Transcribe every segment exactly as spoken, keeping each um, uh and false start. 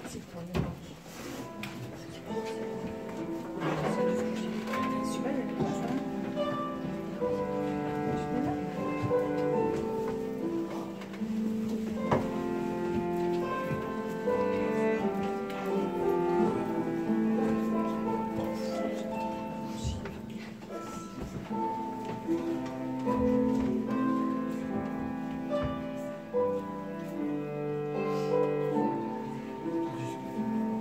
Voilà.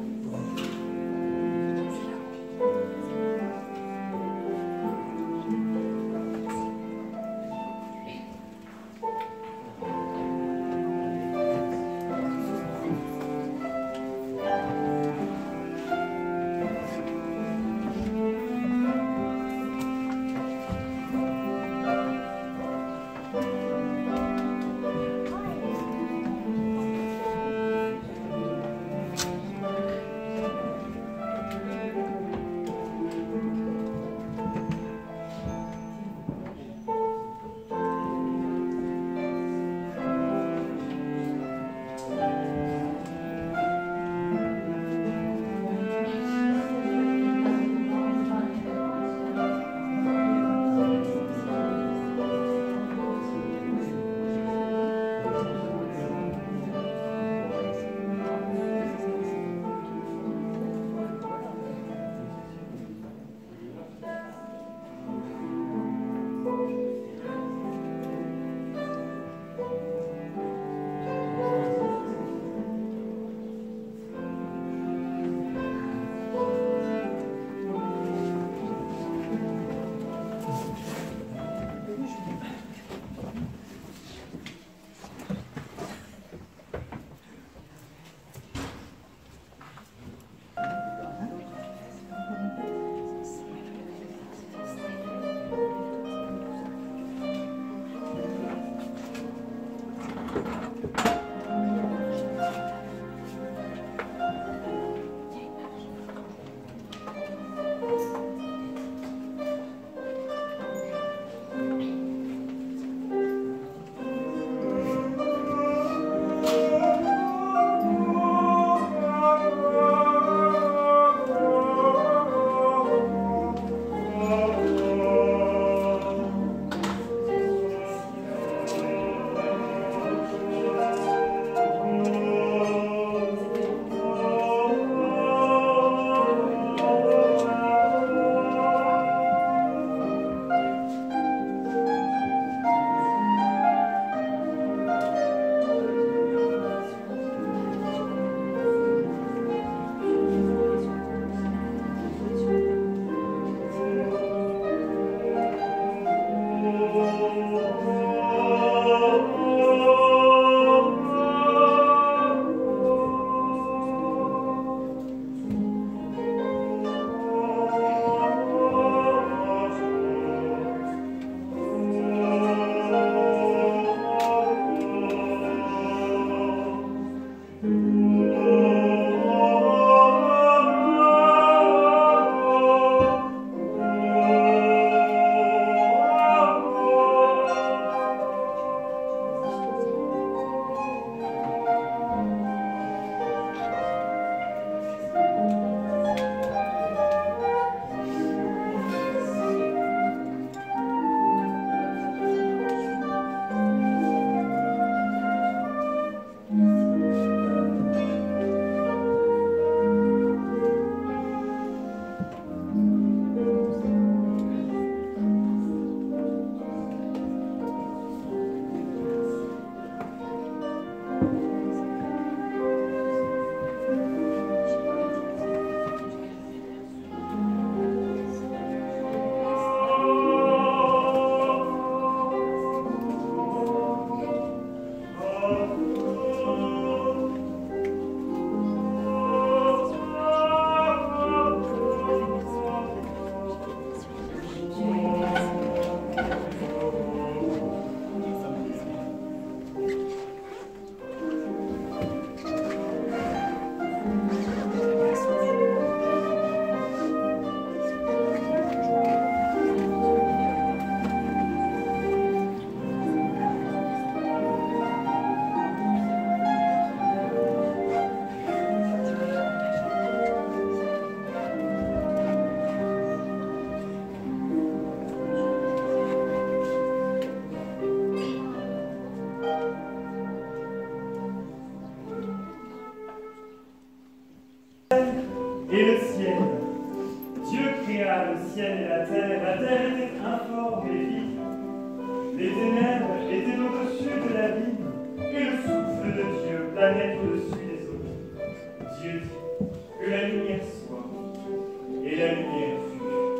et le ciel. Dieu créa le ciel et la terre. La terre était informe et vide. Les ténèbres étaient au-dessus de l'abîme, et le souffle de Dieu planait au-dessus des eaux. Dieu dit que la lumière soit, et la lumière fut.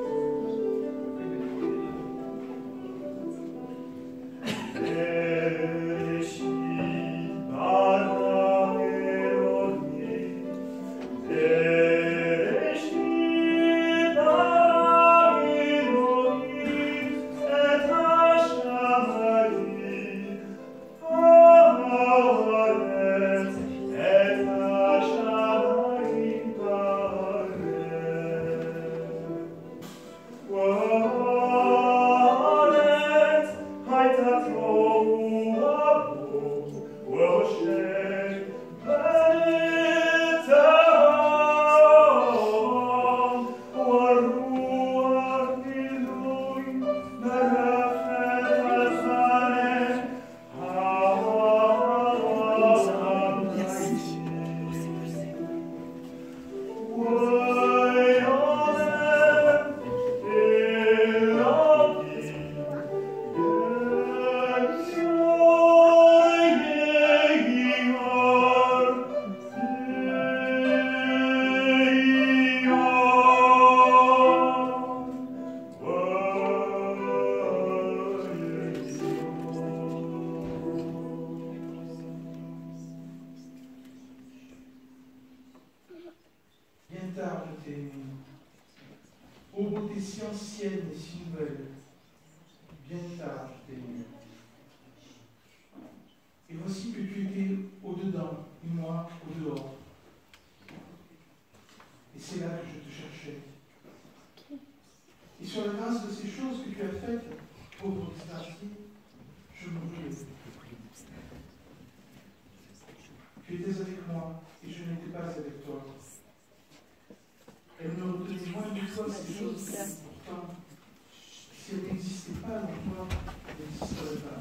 Ô beauté si ancienne et si nouvelle, bien tard je t'ai aimé. Et voici que tu étais au-dedans, et moi au-dehors. Et c'est là que je te cherchais. Et sur la grâce de ces choses que tu as faites, pauvre disgracié, je m'oubliais. Tu étais avec moi, et je n'étais pas avec toi. Elle me retenait moins de toi ces choses qui, pourtant, si elles n'existaient pas en toi, elles n'existeraient pas.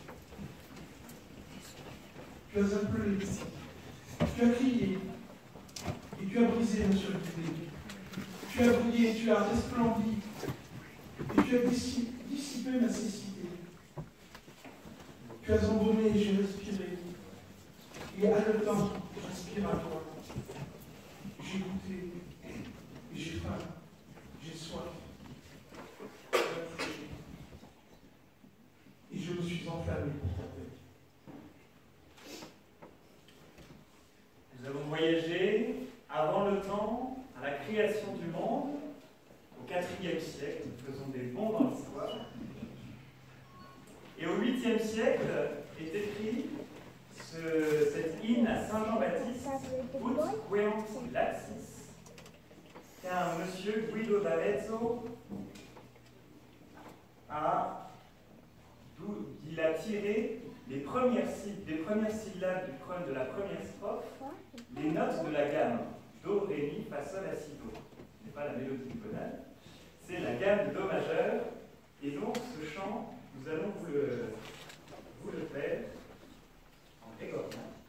Tu as appelé, tu as crié, et tu as brisé ma solitude. Tu as brillé, tu as resplendi, et tu as dissipé ma cécité. Tu as embaumé et j'ai respiré, et haletant, j'aspire à toi. J'ai goûté, et j'ai faim, j'ai soif. Et je me suis enflammé pour ta paix. Nous avons voyagé avant le temps, à la création du monde, au quatrième siècle. Nous faisons des bonds dans l'histoire. Et au huitième siècle est écrit ce, cette hymne à Saint Jean-Baptiste, Ut queant laxis, qu'un monsieur Guido d'Arezzo a, d'où il a tiré les premières, les premières syllabes du pre, de la première strophe, les notes de la gamme Do, Ré, Mi, Fa, Sol, La, Si, Do. Ce n'est pas la mélodie tonale, c'est la gamme de Do majeur. Et donc ce chant, nous allons vous le, vous le faire en grégorien.